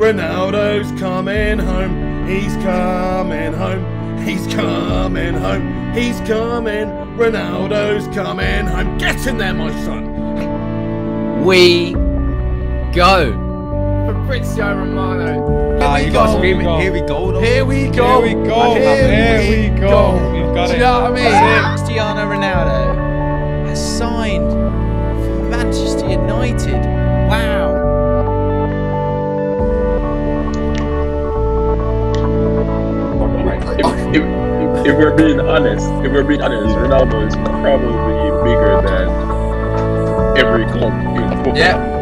Ronaldo's coming home. He's coming home. He's coming home. He's coming. Ronaldo's coming home. Get in there, my son. We go. For Cristiano Ronaldo. You got to scream it. Here we go. Here we go. Here we go. Here we go. We've got Do it. you know what I mean? Cristiano Ronaldo has signed for Manchester United. Wow. If we're being honest, Ronaldo is probably bigger than every club in football. Yeah.